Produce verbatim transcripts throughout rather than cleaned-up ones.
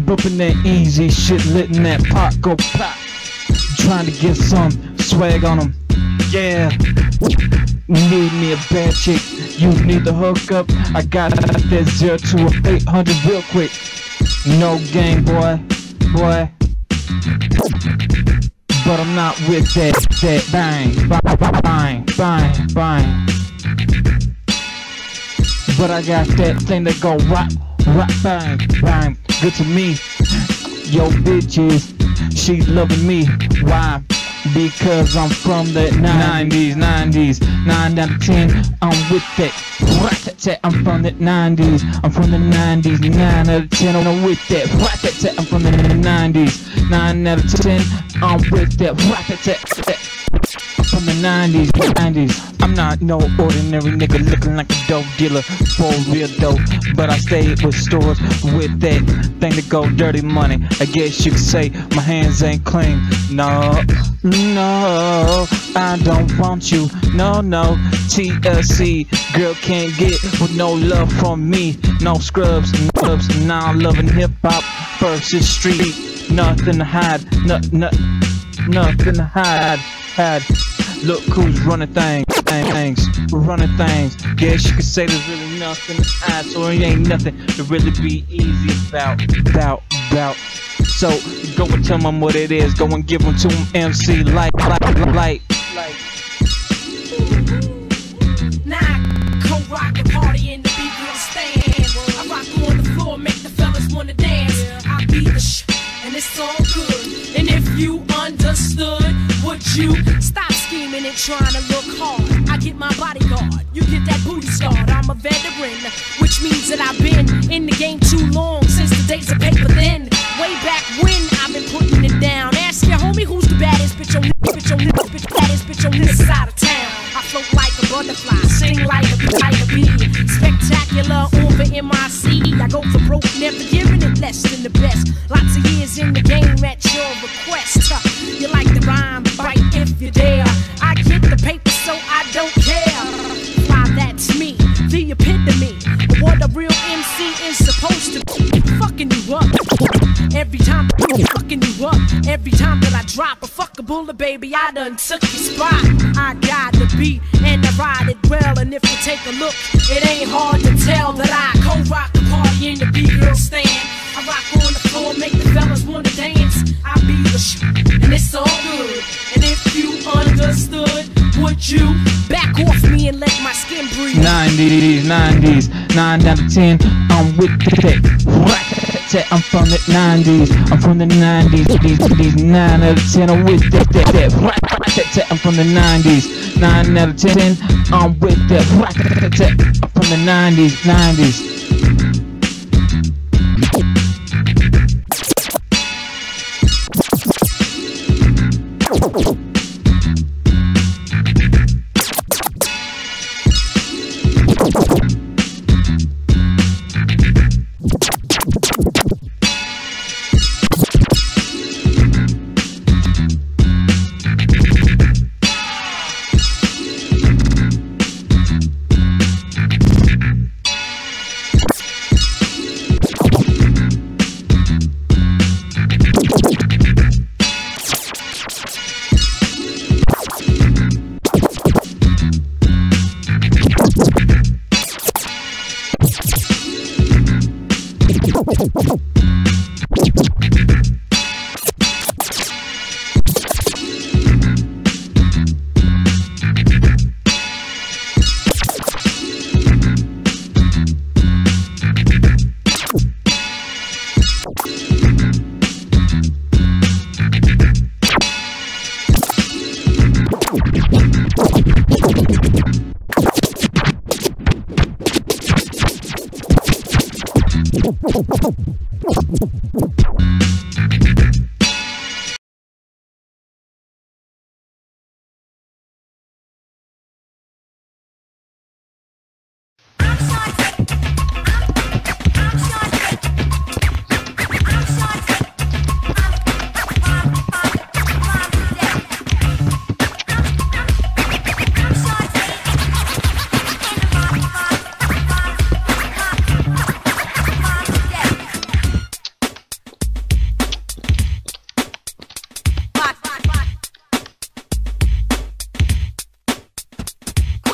bumping that easy shit, letting that pot go pop. Trying to get some swag on them. Yeah. Need me a bad chick. You need to hook up. I got that zero to a eight hundred real quick. No game, boy, boy. But I'm not with that, that bang, bang, bang, bang. But I got that thing that go rock, rock, bang, bang. Good to me. Yo, bitches, she loving me. Why? Because I'm from the nineties, nineties, nine out of ten, I'm with that. I'm from the nineties, I'm from the nineties, nine out of ten, I'm with that. I'm from the nineties, nine out of ten, I'm with that. From the nineties, nineties. I'm not no ordinary nigga looking like a dope dealer for real dope, but I stay with stores with that thing to go dirty money. I guess you could say my hands ain't clean. No, no, I don't want you. No, no, T L C, girl can't get with no love from me. No scrubs, clubs, now I'm loving hip hop versus street. Nothing to hide, no, no, nothing to hide, hide. Look who's running things, things, running things. Guess you could say there's really nothing to hide, so it ain't nothing to really be easy about, about, about. So go and tell them what it is. Go and give them to them M C like, like, like, like. Now I co-rock the party in the big girl stand. I rock on the floor, make the fellas wanna dance. I be the sh, and it's all good. And if you understood, would you stop scheming and trying to look hard? I get my bodyguard, you get that booty start. I'm a veteran, which means that I've been in the game too long, since the days of paper thin. Way back when I've been putting it down. Ask your homie who's the baddest bitch on this, bitch on this, bitch, baddest bitch on this side of town. I float like a butterfly, sing like a, like a bee. Spectacular over M I C. I go for broke, never giving it less than the best. Lots of years in the game at your request. Uh, you like the rhyme, bite if you dare. I get the paper so I don't care. Why, that's me, the epitome of what a real M C is supposed to be. Fucking you up every time, fucking you up every time that I drop a fuck a bullet, baby. I done took your spot. I got the beat and I ride it well. And if you take a look, it ain't hard to tell that I co-rock the party in the B-girl stand. I rock on the floor, make the fellas wanna dance. I be the sh, and it's all good. And if you understood, would you back off me and let my skin breathe? nineties, nineties, nine out of ten, I'm with that. I'm from the nineties, I'm from the nineties, these, these nine out of ten, I'm with that, that, that. I'm from the nineties, nine out of ten, I'm with that. I'm from the nineties, nineties.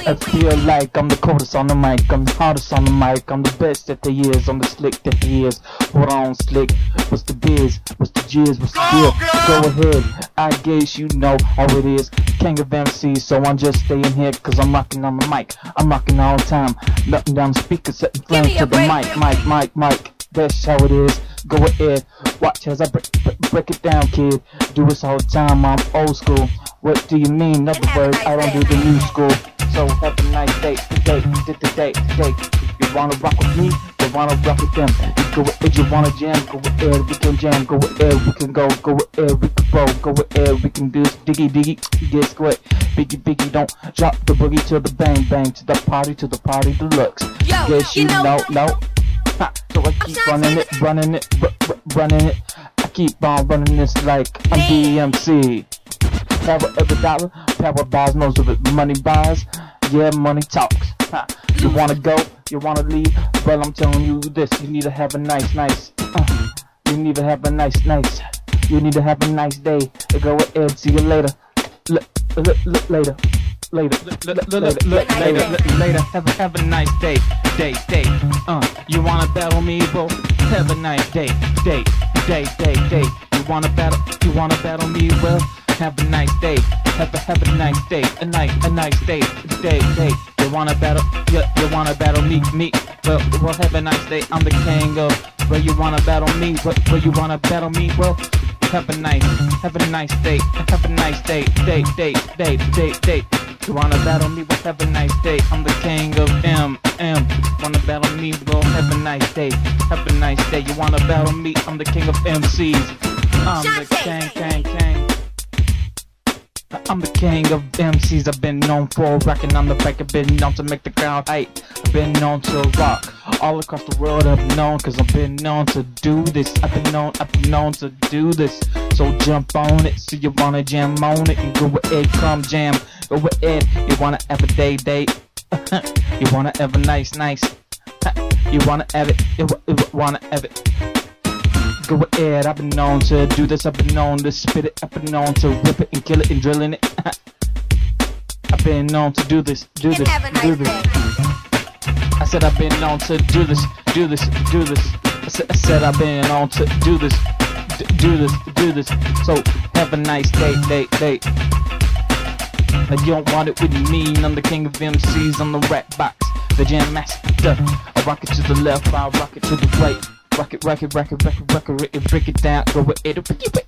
I feel like I'm the coldest on the mic, I'm the hardest on the mic, I'm the best that there is, I'm the slick that there is. Hold on, slick, what's the biz, what's the jizz, what's the deal? Go ahead, I guess you know how it is. King of M Cs, so I'm just staying here cause I'm rocking on the mic. I'm rocking all the time, nothing down the speaker, setting flames to the mic, mic, mic, mic. That's how it is. Go ahead, watch as I break, break, break it down, kid. Do this all the time, I'm old school. What do you mean? In other words, I don't do the new school. So have a nice day today, today, today. You wanna rock with me? You wanna rock with them? You go ahead, you wanna jam? Go ahead, we can jam. Go ahead, we can go. Go ahead, we can roll. Go ahead, we can do this. Diggy, diggy, guess what? Biggie, biggie, don't drop the boogie to the bang, bang, to the party, to the party deluxe. Yo, Guess you, you know, know, no. Ha, so I keep running it, running it, r r running it. I keep on running this like I'm D M C. Power of the dollar, power buys most of it. Money buys, yeah, money talks. Ha. You wanna go, you wanna leave? Well, I'm telling you this, you need to have a nice, nice. Uh, you need to have a nice, nice. You need to have a nice day. Go ahead, see you later. L l l later. Later, later, later, later, have a, have a nice day, day, day, uh, you wanna battle me, bro, have a nice day, day, day, day, day, you wanna battle, you wanna battle me, well, have a nice day, have a, have a nice day, a nice, a nice day, day, day, you wanna battle, yeah, you wanna battle me, me, well, well, have a nice day, I'm the king of, well, you wanna battle me, well, well, you wanna battle me, well, have a nice, have a nice day, have a nice day, day, day, day, day, day. You wanna battle me? Well, have a nice day. I'm the king of M M. Wanna battle me? Well, have a nice day. Have a nice day. You wanna battle me? I'm the king of M Cs. I'm the king, king, king. I'm the king of M Cs. I've been known for rocking on the back. I've been known to make the crowd hype. I've been known to rock all across the world. I've been known cause I've been known to do this. I've been known, I've been known to do this. So jump on it. So you wanna jam on it and go ahead, come jam. Go ahead. You wanna have a day, day. You wanna have a nice, nice. You wanna have it. You wanna have it. Go ahead, I've been known to do this, I've been known to spit it, I've been known to rip it and kill it and drilling it. I've been known to do this, do this, do this. I said I've been known to do this, do this, do this. I said, I said I've been known to do this, do this, do this. So have a nice day, day, day. If you don't want it with me, I'm the king of M Cs, I'm the rap box, the jam master. I rock it to the left, I rock it to the right. Rock it, rock it, rock it, rock it, rock it, rock it, break it down, go with it, break it,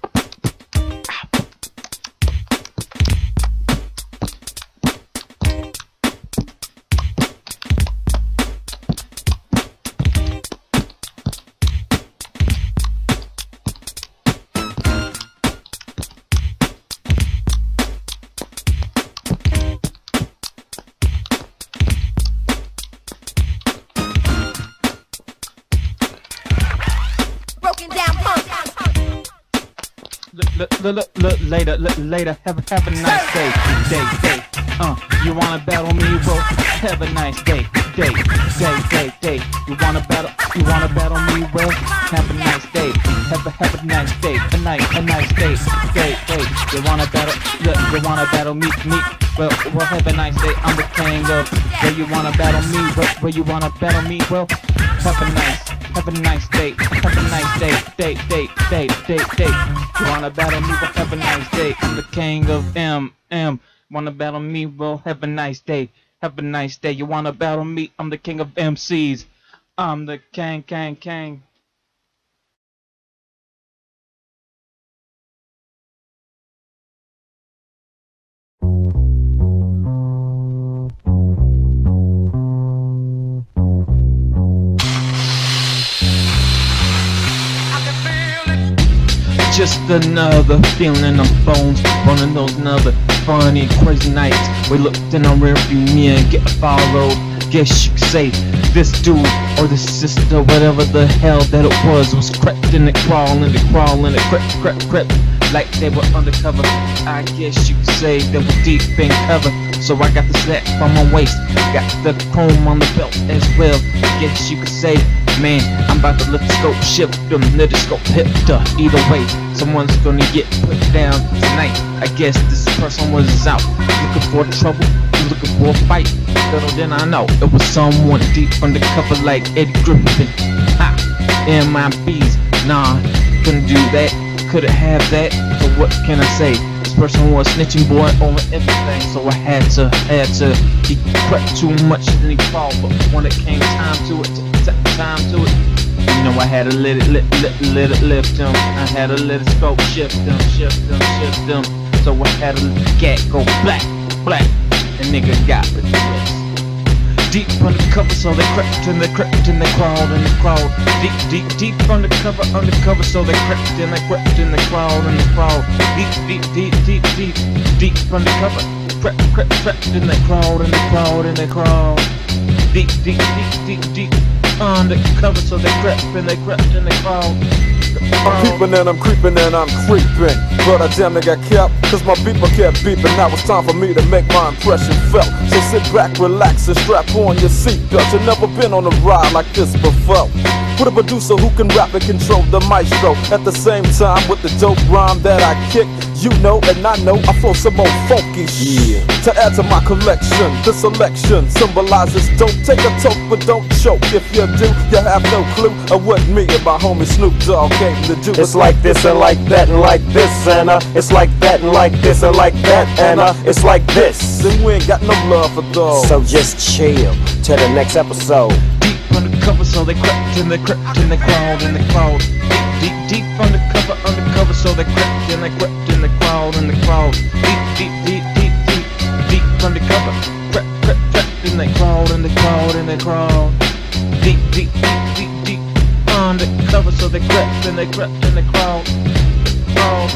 later, later, have, have a nice day, day, day, uh, you wanna battle me, well, have a nice day, day, day, day, day, you wanna battle, you wanna battle me, well, have a nice day, have a, have a nice day, a nice, a nice day, day, day, you wanna battle, you, you wanna battle me, me, well, well, have a nice day, I'm the king of, well, you wanna battle me, well, well, you wanna battle me, well, have a nice, have a nice day, have a nice day, day, day, day, day, day. You wanna battle me? Well, have a nice day. I'm the king of M M. Wanna battle me? Well, have a nice day. Have a nice day. You wanna battle me? I'm the king of M Cs. I'm the king, king, king. Just another feeling in my bones, one of those another funny, crazy nights. We looked in our rearview mirror and get followed. Guess you could say this dude or this sister, whatever the hell that it was, was crept in it, crawling it, crawling it, crept, crept, crept, like they were undercover. I guess you could say they were deep in cover. So I got the slap on my waist, got the chrome on the belt as well. I guess you could say, man, I'm about to let the scope shift them, let the scope hit the either way. Someone's gonna get put down tonight. I guess this person was out looking for trouble, I'm looking for a fight. Little then I know it was someone deep undercover like Eddie Griffin. Ha! M I B's, nah, couldn't do that, couldn't have that. So what can I say? This person was snitching boy over everything, so I had to, had to. He crept too much and he crawled, but when it came time to it, time to it, you know I had to let it, let, let, let it lift him. I had to let it scope shift him, shift him, shift him. So I had to let the cat go black, black, and nigga got with this. Deep undercover, so they crept and they crept and they crawled and they crawled. Deep, deep, deep undercover, undercover, so they crept and they crept and they crawled and they crawled. Deep, deep, deep, deep, deep, deep undercover. Crept, crept, crept and they crawled and they crawled and they crawled. Deep, deep, deep, deep, deep undercover, so they crept and they crept and they crawled. I'm peeping and I'm creeping and I'm creeping, but I damn near got kept, cause my beeper kept beeping. Now it's time for me to make my impression felt. So sit back, relax and strap on your seatbelt. You've never been on a ride like this before, with a producer who can rap and control the maestro. At the same time with the dope rhyme that I kick, you know and I know I flow some more funky shit. To add to my collection, this selection symbolizes don't take a toke but don't choke. If you do, you have no clue of what me and my homie Snoop Dogg came to do. It's like this and like that and like this and uh, it's like that and like this and like that and uh, it's like this. Then we ain't got no love for those. So just chill till the next episode. Deep undercover, so they crept and they crept and they crawled and they crawled. Deep, deep, deep undercover, undercover, so they crept and they crept and they crawled and they crawled. Deep, deep, deep, deep, deep, deep undercover. Crept, crept, crept and they crawled and they crawled and they crawled. Deep, deep, deep, deep, deep undercover, so they crept and they crept and they crawled, crawled.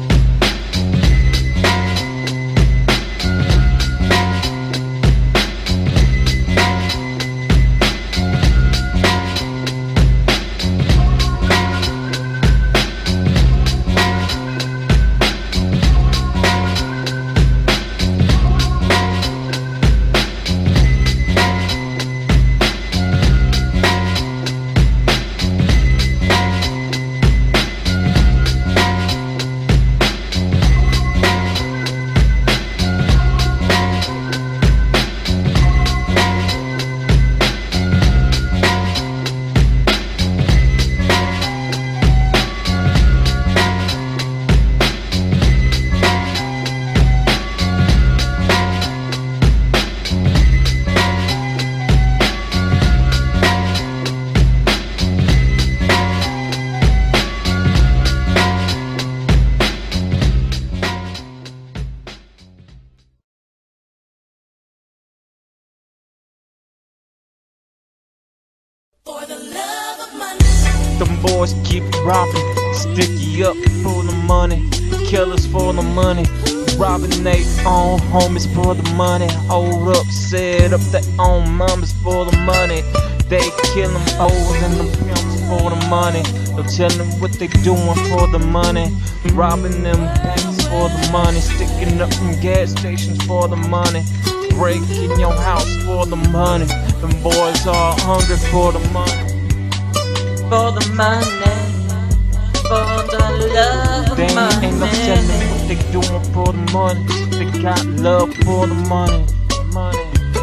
Them boys keep robbing, sticky up for the money, killers for the money, robbing they own homies for the money, hold up, set up their own mamas for the money. They kill them hoes and them pimps for the money. They'll tell them what they doing for the money, robbing them banks for the money, sticking up in gas stations for the money, breaking your house for the money. Them boys are hungry for the money. For the money, for the love of they money. Ain't no telling what they doing for the money. They got love for the money, money.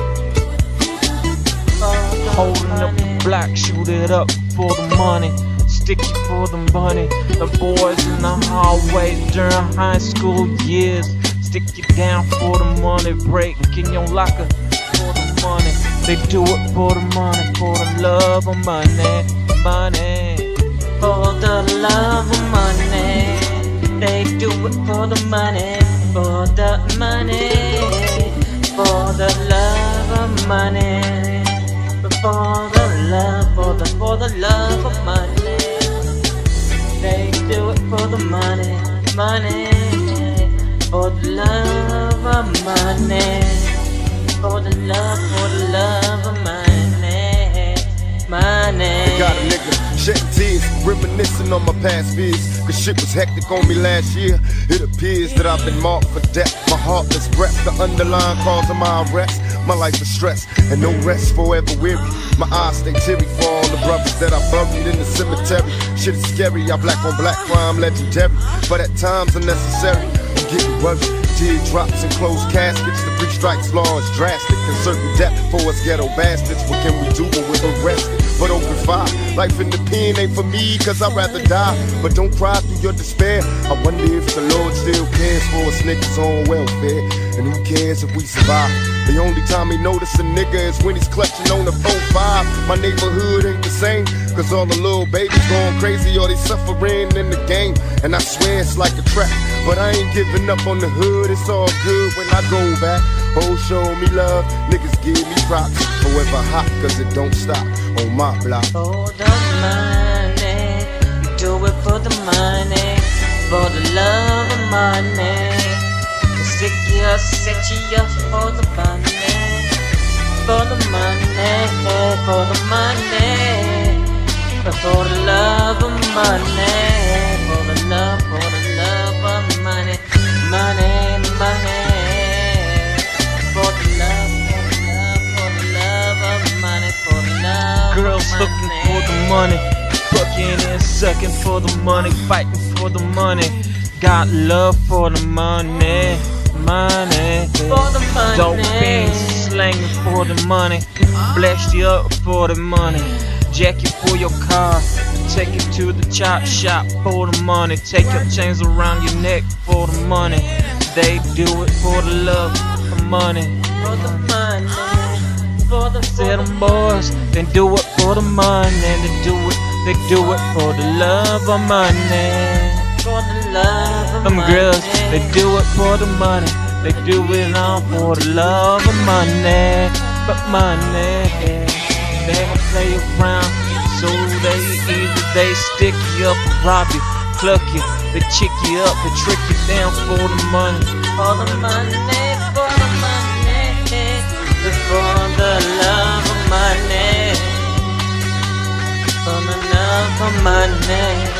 Holding up the block, shoot it up for the money. Stick it for the money. The boys in the hallway during high school years, stick it down for the money. Break in your locker for the money. They do it for the money, for the love of money. Money. For the love of money, they do it for the money, for the money, for the love of money, for the love, for the for the love of money. They do it for the money, money, for the love of money, for the love, for the love of money, money. Got a nigga shedding tears, reminiscing on my past fears, cause shit was hectic on me last year. It appears that I've been marked for death. My heart is breath, the underlying cause of my arrest. My life is stress, and no rest, forever weary. My eyes stay teary for all the brothers that I buried in the cemetery. Shit is scary, I black on black crime legendary, but at times unnecessary. getting worse. Teardrops and closed caskets, the three strikes law is drastic. And certain death for us ghetto bastards. What can we do when we're arrested? But open fire, life in the pen ain't for me, cause I'd rather die. But don't cry through your despair. I wonder if the Lord still cares for us niggas on welfare. And who cares if we survive? The only time he notice a nigga is when he's clutching on the four five. My neighborhood ain't the same, cause all the little babies going crazy or they suffering in the game. And I swear it's like a trap, but I ain't giving up on the hood. It's all good when I go back. Oh, show me love, niggas give me props. Forever hot, cause it don't stop on my block. For the money, we do it for the money, for the love of money. Stick you, set you up for the money, for the money, for the money, for the love of money, for the love, for the love of money, money, money, for the love, for the love, for the love of money, for the love. Girls of looking money. for the money, bucking and sucking for the money, fighting for the money. Got love for the money, money. For the money. Dope fiends slanging for the money, blessed you up for the money. Jack you for your car, take you to the chop shop for the money. Take your chains around your neck for the money. They do it for the love, for money. For the money, for the Say them boys, they do it for the money. They do it, they do it for the love of money. for the love of Them money. girls, they do it for the money. They do it all for the love of money. But money, they don't play around. So they either they stick you up or rob you, cluck you, they chick you up, they trick you down for the money. For the money, for the money, for the love of money, for the love of money.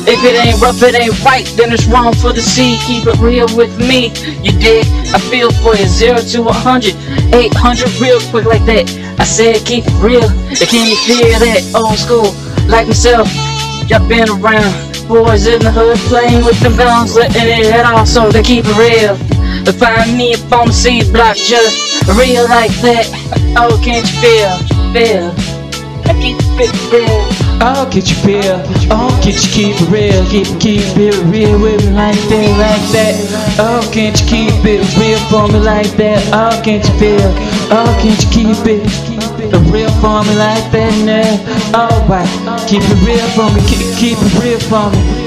If it ain't rough, it ain't right, then it's wrong for the seed. Keep it real with me, you dig? I feel for you, zero to a hundred, eight hundred real quick like that. I said keep it real, can you feel that? Old school, like myself, y'all been around. Boys in the hood playing with the bounds, letting it head off so they keep it real. To find me up on the seed block, just real like that. Oh, can't you feel, feel? I keep it real. Oh, can't you feel? Oh, can't you keep it real? Keep it, keep it real with me like that, like that. Oh, can't you keep it real for me like that? Oh, can't you feel? Oh, can't you keep it real for me like that now? Oh, right. Keep it real for me, keep, keep it real for me.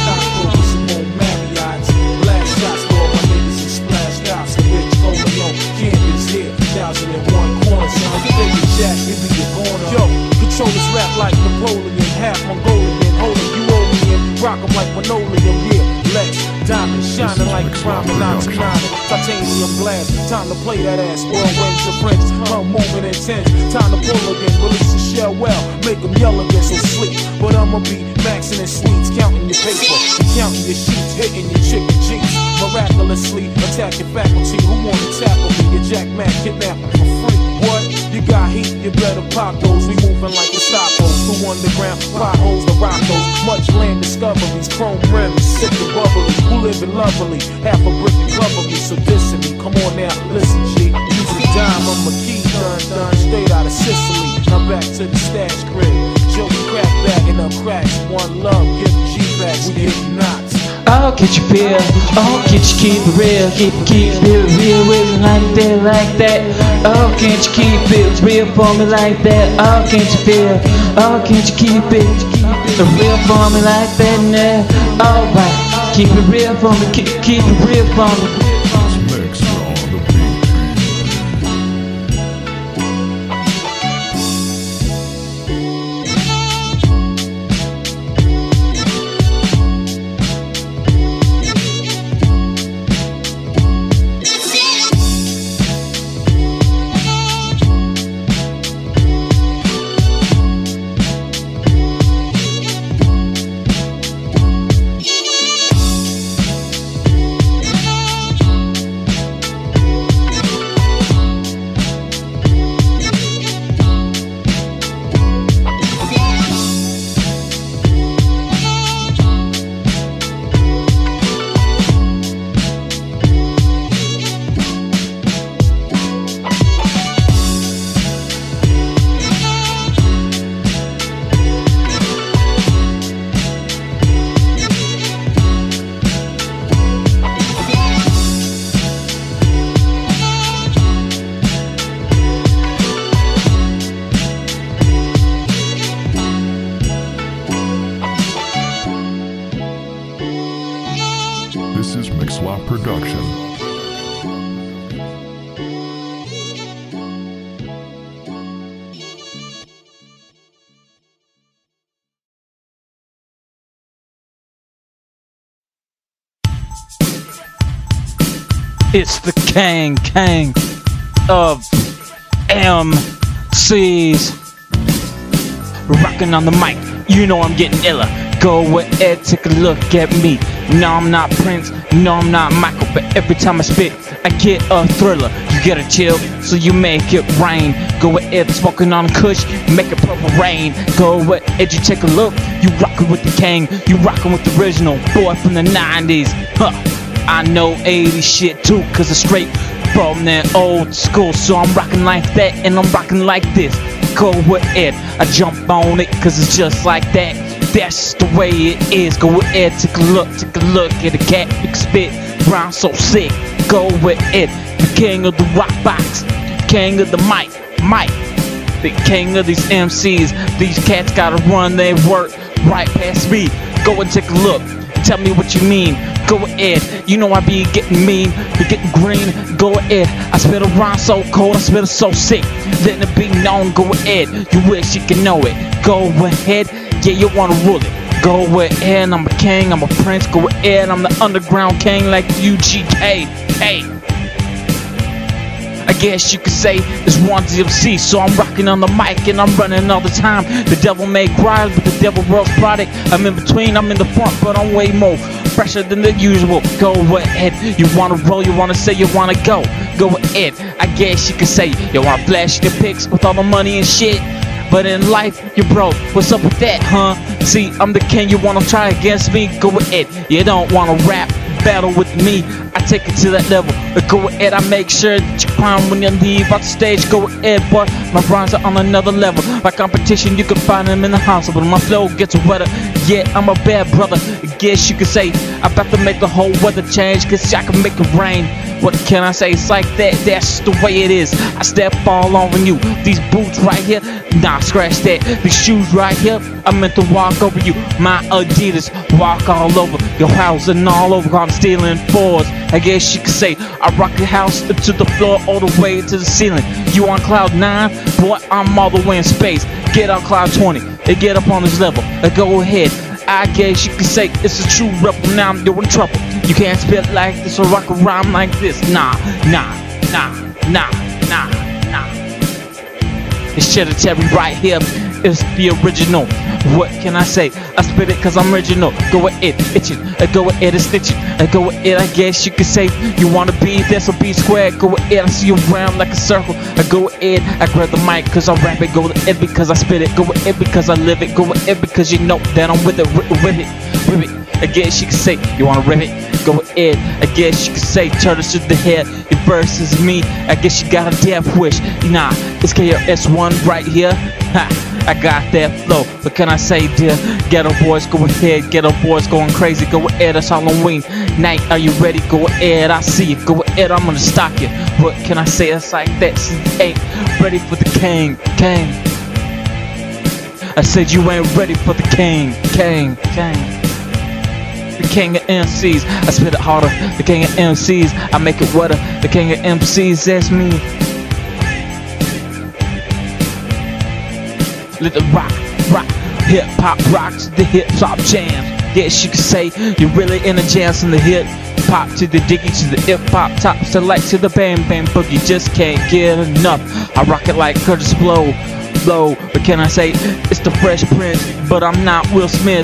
Yo, control this rap like Napoleon, half Mongolian, holding you over and rock 'em like linoleum, yeah. Lex, diamond, shining like prime and ninety-nine, titanium glass. Time to play that ass, whirlwinds of French, come moving intense. Time to pull again, release the shell well, make 'em yell again, so sleep. But I'ma be maxing in sweets, counting your paper, counting your sheets, hitting your chicken jeeps. Miraculously attack your faculty. Who wanna tackle me? Your Jack Man kidnapping for free. What? You got heat, you better pop those. We moving like the stoppos. Through underground potholes, the rockos. Much land discoveries, chrome rims, sick and bubbly. Who living lovely? Half a brick to cover me, so dissing me. Come on now, listen, G. Use a dime, I'm a key, done, done, straight out of Sicily. Now back to the stash crib. Joey crack bagging up cracks. One love, give G-backs, we get knots. Oh, can't you feel? Oh, can't you keep it real? Keep, keep it real with me like that, like that. Oh, can't you keep it real for me like that? Oh, can't you feel? Oh, can't you keep it real for me like that now? Oh, right. Keep it real for me, keep, keep it real for me. This is Mixlop Production. It's the Kang Kang of M Cs. Rocking on the mic, you know I'm getting iller. Go ahead, take a look at me. No, I'm not Prince, no, I'm not Michael, but every time I spit, I get a thriller. You get a chill, so you make it rain. Go ahead, smoking on Kush, make it purple rain. Go ahead, you take a look. You rockin' with the Kang, you rockin' with the original boy from the nineties. Huh, I know eighties shit too, cause I'm straight from that old school. So I'm rockin' like that, and I'm rockin' like this. Go ahead, I jump on it, cause it's just like that. That's the way it is. Go ahead, take a look, take a look at a cat big spit, rhyme so sick. Go ahead, the king of the rock box, king of the mic, mic, the king of these M Cs. These cats gotta run their work right past me. Go and take a look, tell me what you mean. Go ahead, you know I be getting mean, be getting green. Go ahead, I spit a rhyme so cold, I spit it so sick. Let it be known, go ahead, you wish you could know it. Go ahead, yeah, you wanna rule it. Go ahead, I'm a king, I'm a prince. Go ahead, I'm the underground king like U G K. Hey, I guess you could say it's one D M C. So I'm rocking on the mic and I'm running all the time. The devil may cry, but the devil world's product. I'm in between, I'm in the front, but I'm way more fresher than the usual. Go ahead, you wanna roll, you wanna say you wanna go. Go ahead, I guess you could say you wanna flash your pics with all the money and shit. But in life, you're broke. What's up with that, huh? See, I'm the king, you wanna try against me? Go ahead, you don't wanna rap battle with me. I take it to that level. Go ahead, I make sure that you climb when you leave out the stage. Go ahead, boy, my rhymes are on another level. My competition, you can find them in the hospital. My flow gets wetter. Yeah, I'm a bad brother. I guess you could say I'm about to make the whole weather change, cause I can make it rain. What can I say? It's like that, that's the way it is. I step all over you. These boots right here, nah, scratch that. These shoes right here, I meant to walk over you. My Adidas, walk all over your house and all over. I'm stealing fours. I guess you could say I rock your house to the floor all the way to the ceiling. You on cloud nine? Boy, I'm all the way in space. Get on cloud twenty and get up on this level. Go ahead. I guess you could say it's a true rebel. Now I'm doing trouble. You can't spit like this or rock a rhyme like this. Nah, nah, nah, nah, nah, nah. It's Cheddar Terry right here. It's the original. What can I say? I spit it cause I'm original. Go ahead, itching. Go ahead and stitching. Go ahead, I guess you could say you wanna be this or be square. Go ahead, I see you around like a circle. Go ahead, I grab the mic cause I rap it. Go ahead because I spit it. Go ahead because I live it. Go ahead because you know that I'm with it. Rip it, rip it. I guess you could say you wanna rip it. Go ahead, I guess you could say turn it to the head. Your verse is me. I guess you got a death wish. Nah, it's K R S One right here. Ha. I got that flow, but can I say, dear ghetto boys, go ahead, ghetto boys going crazy, go ahead, it's Halloween night, are you ready? Go ahead, I see you, go ahead, I'm gonna stalk you. What can I say? It's like that, see, you ain't ready for the king, king. I said you ain't ready for the king, king, king. The king of M Cs, I spit it harder, the king of M Cs, I make it wetter, the king of M Cs, that's me. Let the rock, rock, hip hop rocks the hip hop jams. Guess you could say you're really in a jams from the hip hop to the diggy to the hip hop top select to the bam bam boogie. Just can't get enough. I rock it like Curtis Blow, blow. But can I say it's the Fresh Prince? But I'm not Will Smith.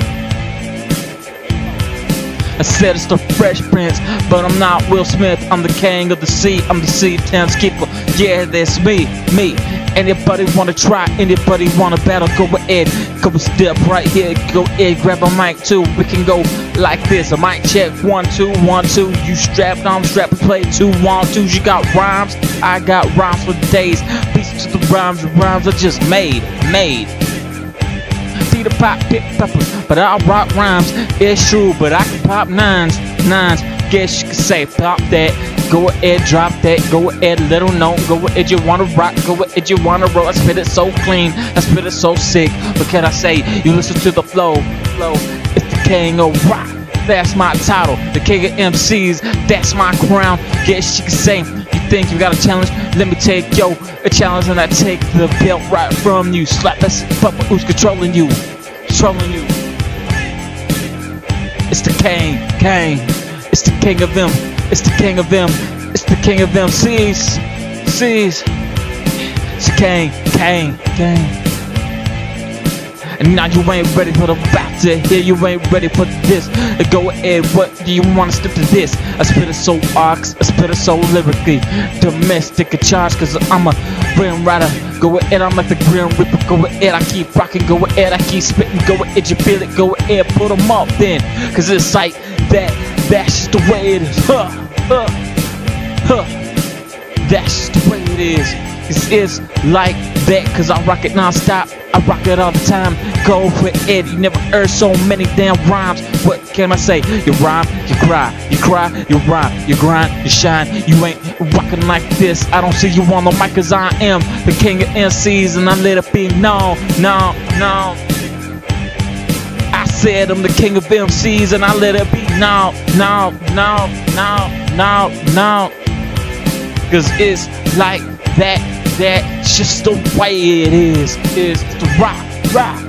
I said it's the Fresh Prince, but I'm not Will Smith. I'm the king of the sea, I'm the sea town keeper. Yeah, that's me, me. Anybody wanna try, anybody wanna battle, go ahead. Couple step right here, go ahead, grab a mic too. We can go like this, a mic check, one, two, one, two. You strapped, I'm strapped, play two, one, twos. You got rhymes, I got rhymes for days. Beats to the rhymes, the rhymes are just made, made. Peter pop, pick peppers, but I'll rock rhymes. It's true, but I can pop nines, nines. Guess you could say pop that. Go ahead, drop that. Go ahead, little note. Go ahead, you wanna rock. Go ahead, you wanna roll. I spit it so clean. I spit it so sick. What can I say? You listen to the flow, flow. It's the king of rock. That's my title. The king of M Cs. That's my crown. Guess you could say. You think you got a challenge? Let me take yo a challenge, and I take the belt right from you. Slap that papa who's controlling you, controlling you. It's the king, king. It's the king of them. It's the king of them. It's the king of them. Seas, seas. It's the king, king, king. And now you ain't ready for the battle here. You ain't ready for this. Go ahead, what do you wanna step to this? I spit it so ox, I spit it so lyrically. Domestic a charge, cause I'm a brain rider. Go ahead, I'm like the Grim Reaper. Go ahead, I keep rocking. Go ahead, I keep spitting. Go ahead, you feel it. Go ahead, put them up then. Cause it's like that, that's just the way it is. Huh, huh, huh. That's just the way it is. It's, it's like that, cause I rock it non-stop. I rock it all the time. Go for it, you never heard so many damn rhymes. What can I say? You rhyme, you cry, you cry, you rhyme, you grind, you shine. You ain't rocking like this. I don't see you on the mic, cause I am the king of M Cs, and I let it be known, no, no. I said I'm the king of M Cs, and I let it be known, no, no, no, no, no. Cause it's like that, that's just the way it is. It's the rock, rock.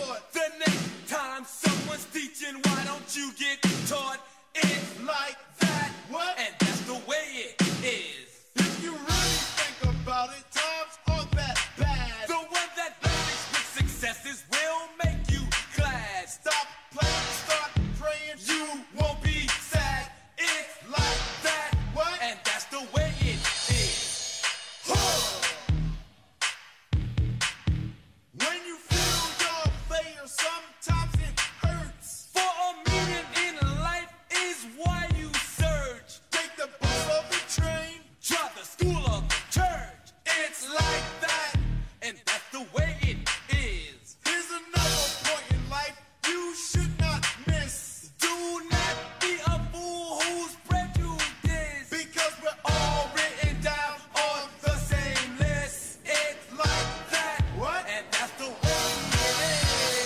The next time someone's teaching, why don't you get taught? It's like that. What? And that's the way it is. If you really think about it, times aren't that bad. The one that brings with successes will make you glad. Stop playing, start praying, you won't be sad. It's like that. What? And that's the way it is. When you feel your failure, sometimes it hurts. For a meaning in life is why you search. Take the bus or the train, try the school of the church. It's like that. And that's the way it is. Here's another point in life you should not miss. Do not be a fool who's prejudiced, because we're all written down on the same list. It's like that. What? And that's the way it is.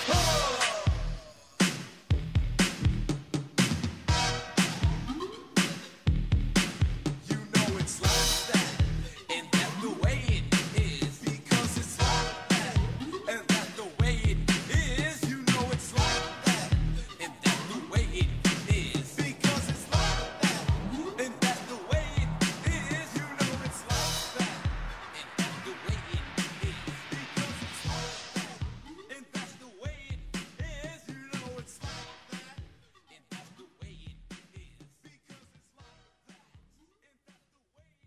You know it's like that. And that's the way it is. Because it's like that. And that's the way it is. You know it's like that. And that's the way it is. Because it's like that. And that's the way it is. You know it's like that. And that's the way it is. Because it's like that. And that's the way it is. You know it's like that. And that's the way it is. Because it's like that. And that's the way it is.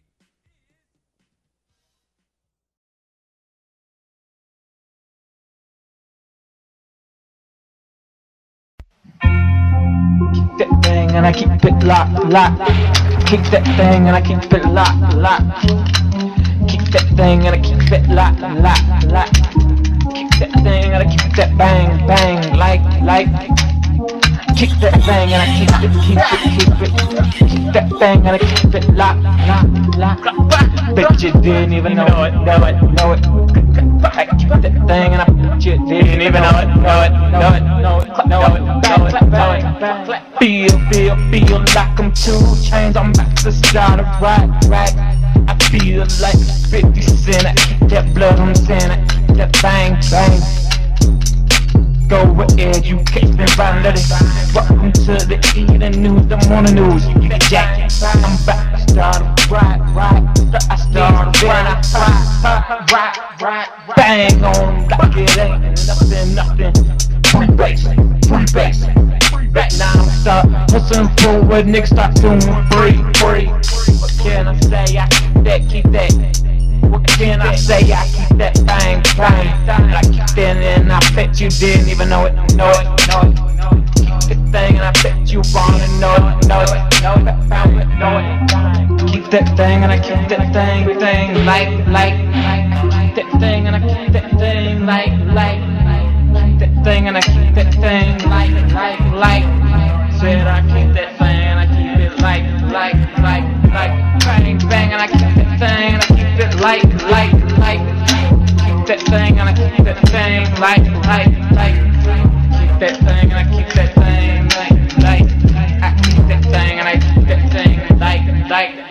Keep that thing and I keep it locked, locked. Keep that thing and I keep it locked, locked. Keep that thing and I keep it locked, locked, locked. Keep that thing and I keep that bang, bang, like, like. Keep that thing and I keep it, keep it, keep it. Keep that thing and I keep it locked, locked, locked. Bet you didn't even know it, know it, know it. I keep that thing and I bet you didn't even know it, know it, know it, know it, know it, know it, know it. Feel, feel, feel like I'm two chains. I'm about to start a ride, right? I feel like fifty cent. I keep that blood on ten. I keep that bang, bang. Go ahead, you can't spend by let it. Welcome to the evening news, the morning news. You get jacked. I'm about to start a ride, ride. I start a ride, ride, ride, ride. Bang on them like it ain't nothing, nothing. Free bass, free bass. Right now I'm start hustling forward, niggas start doing free, free. What can I say? I keep that, keep that. What can I say? I keep that bang, bang. I keep that and I bet you didn't even know it, know it, know it. Keep the thing and I bet you wanna know it, know it, know it, found it, know it. Keep that thing and I keep that thing, thing, like, like. I keep that thing and I keep that thing, like, like. That thing and I keep that thing like, like, like. Said I keep that thing and I keep it like, like, like, like. Bang, bang and I keep that thing and I keep it like, like, like. Keep that thing and I keep that thing like, like, like. Keep that thing and I keep that thing like, like. I keep that thing and I keep that thing like, like, like.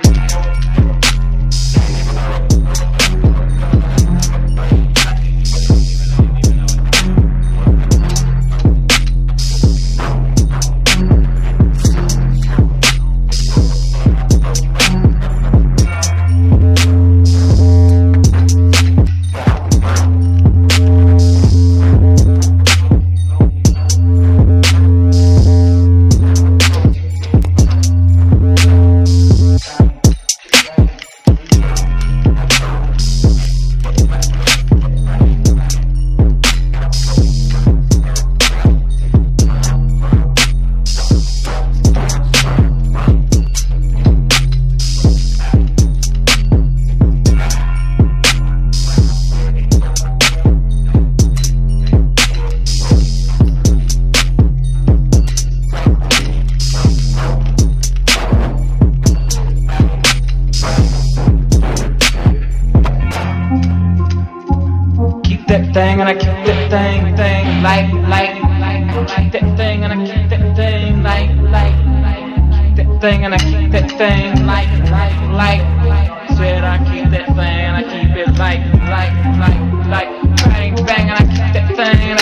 Thing and I keep that thing, thing, like, like, like. I keep that thing and I keep that thing, like, like, like. Keep that thing and I keep that thing, like, like, like. Said I keep that thing and I keep it like, like, like, like. Bang, bang and I keep that thing.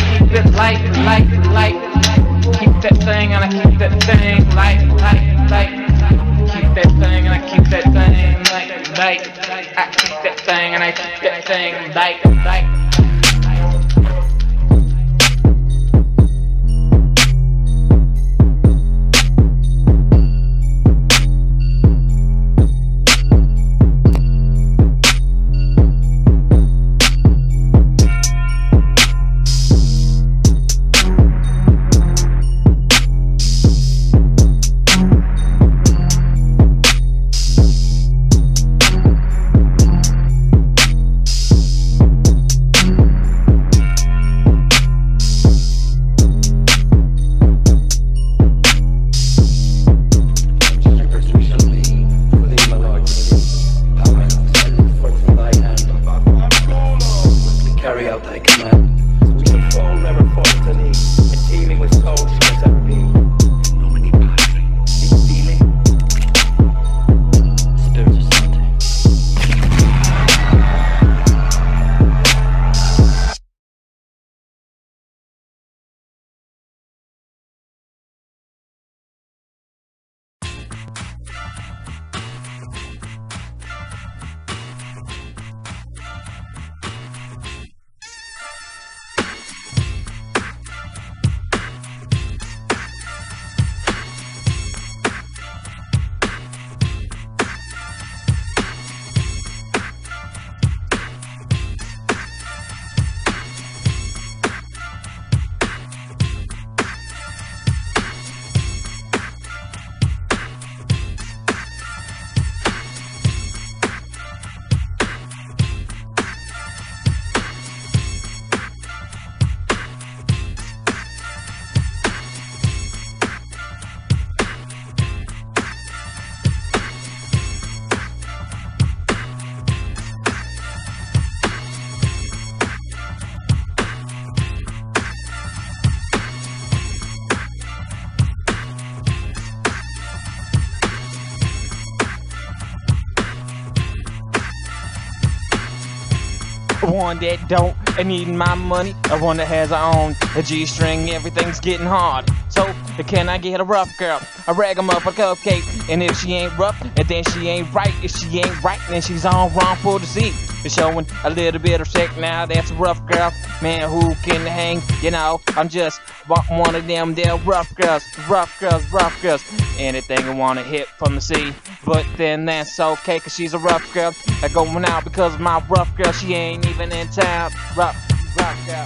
one that don't need my money, a one that has her own a G-string. Everything's getting hard. So can I get a rough girl? I rag 'em up a cupcake. And if she ain't rough, and then she ain't right. If she ain't right, then she's on wrong for the seat. It's showing a little bit of sex now. That's a rough girl. Man, who can hang? You know, I'm just one of them there rough girls, rough girls, rough girls. Anything I wanna hit from the sea, but then that's okay, cause she's a rough girl. I going out because of my rough girl. She ain't even in town. Rough, rough girl.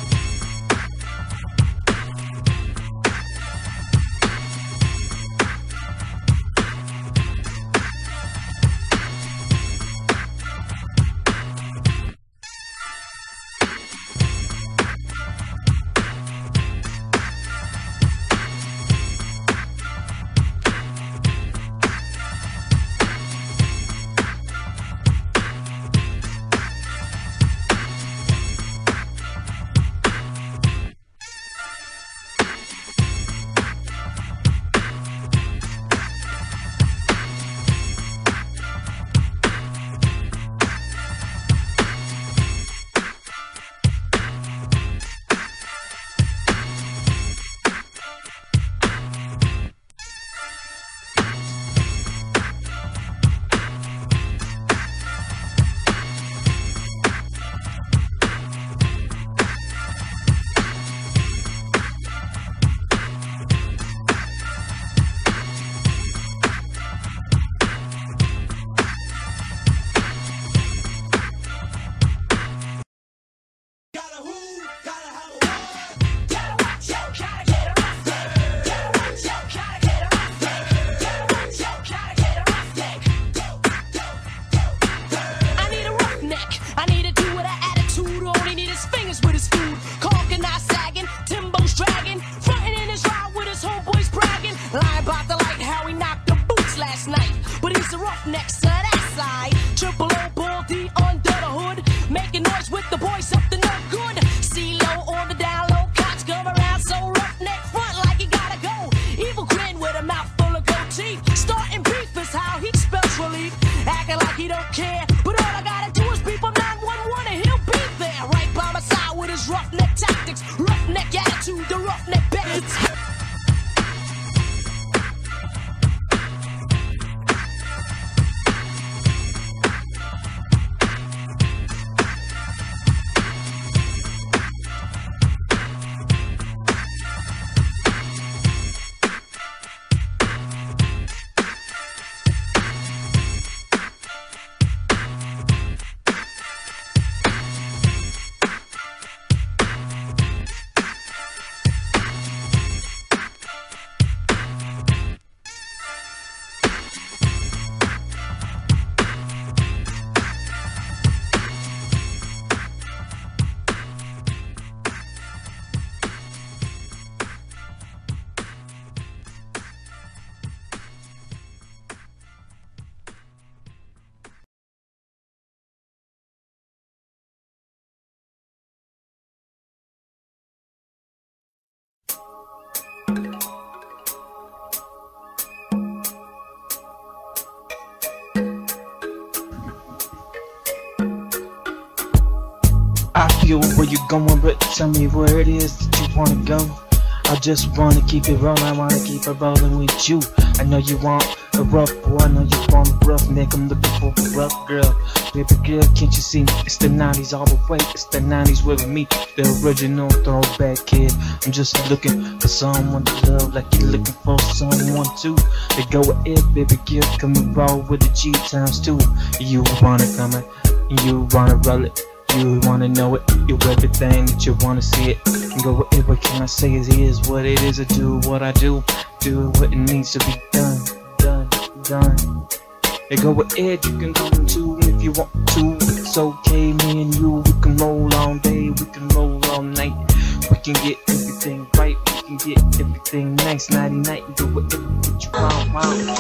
I feel where you're going, but tell me where it is that you wanna go. I just wanna keep it rolling, I wanna keep it rolling with you. I know you want a rough boy, I know you want a rough nigga, I'm looking for a rough girl. Baby girl, can't you see me? It's the nineties all the way, it's the nineties with me, the original throwback kid. I'm just looking for someone to love like you're looking for someone to. They go ahead, baby girl, come and roll with the G times two. You wanna come in, you wanna roll it. You wanna know it, you everything that you wanna see it. And go with it, what can I say? It is what it is, I do what I do. Do what it needs to be done, done, done. And go with it, you can come too if you want to. It's okay, me and you, we can roll all day, we can roll all night. We can get everything right, we can get everything nice. Nighty night, and do whatever what you want, want.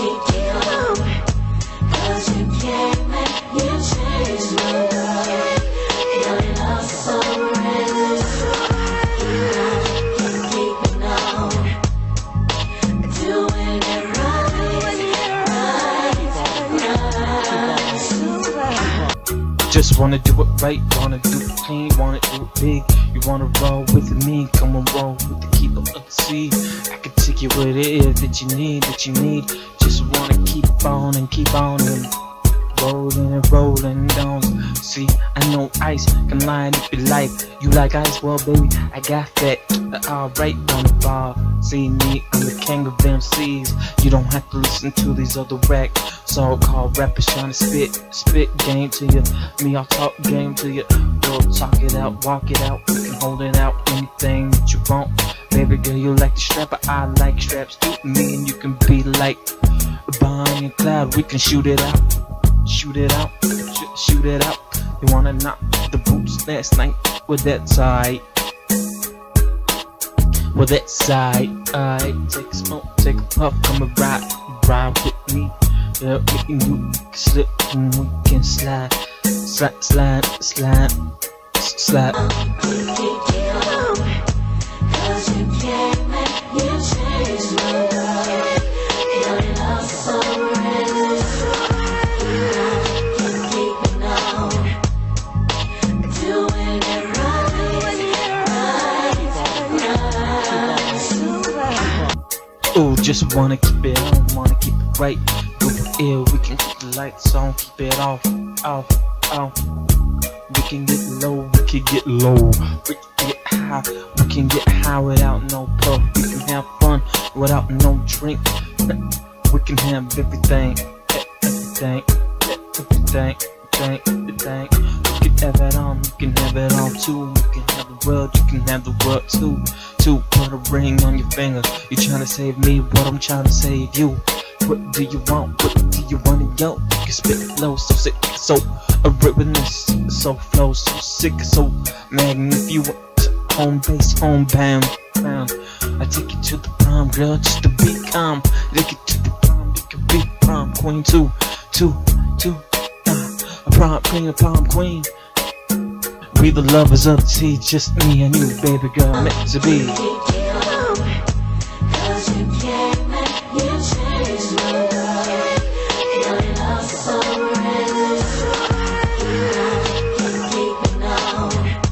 Cause you came and you changed my life. Your love so real, keeping on, doing it right, right, right. Just wanna do it right, wanna do it clean, wanna do it big. You wanna roll with me, come on roll with the keeper of the sea. I can take you what it is that you need, that you need. Just wanna keep on and keep on and rolling and rolling down. See, I know ice can line up your life. You like ice? Well, baby, I got that. Alright on the bar. See me, I'm the king of M Cs. You don't have to listen to these other rap so-called rappers trying to spit, spit game to you. Me, I'll talk game to you. We'll talk it out, walk it out. You can hold it out, anything that you want. Baby girl, you like the strap, but I like straps too. Me and you can be like Bonnie and Clyde. We can shoot it out. Shoot it out, sh shoot it out. You wanna knock the boots last night? Well, that's alright. Well, that's alright. Alright, take a smoke, take a puff, come and ride, ride with me. Yeah, me and you can slip and we can slide, slide, slide, slide, slide. Cause you came and you changed my life. Your love so real. Ooh, just wanna keep it on, wanna keep it right. Go for ill, we can keep the lights on, keep it off, off, off. We can get low, we can get low. We can get high, we can get high without no puff. We can have fun without no drink. We can have everything, everything, everything, everything, everything. You can have it on, you can have it on too. You can have the world, you can have the world too. To put a ring on your finger. You trying to save me, what I'm trying to save you. What do you want, what do you want to yo? You can spit flow, so sick, so originous, so flow, so sick, so magnificent. Home base, homebound, found. I take you to the prom, girl, just to be calm. Take you to the prom, you can be prom queen too, too, too. Uh, a prom queen, a prom queen. We the lovers of the tea, just me and you, baby girl, meant to be. Cause you came and you changed my life. Your love so real. You keep me on,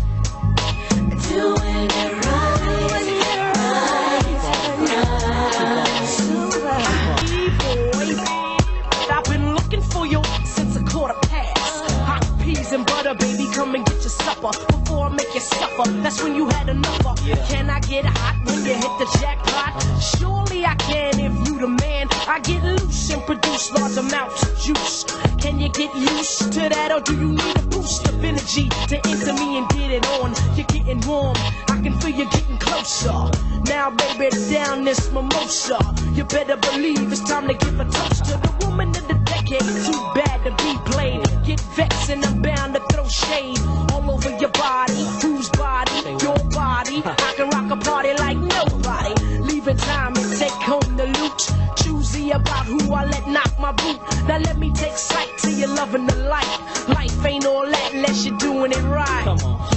doing it right, right, right. I've been looking for you since a quarter past. Hot peas and butter, baby, come and get your supper before I make you suffer. That's when you had enough of. Yeah. Can I get hot when you hit the jackpot? Surely I can if you the man. I get loose and produce large amounts of juice. Can you get used to that, or do you need a boost of energy to enter me and get it on? You're getting warm, I can feel you getting closer. Now baby, down this mimosa. You better believe it's time to give a toast to the woman of the decade. Too bad to be played. Get vexed and I'm bound to throw shade all over your body. Whose body? Your body. I can rock a party like nobody. Leave it time and take home the loot. Choosy about who I let knock my boot. Now let me take sight to your loving the light. Life ain't all that unless you're doing it right. Come on.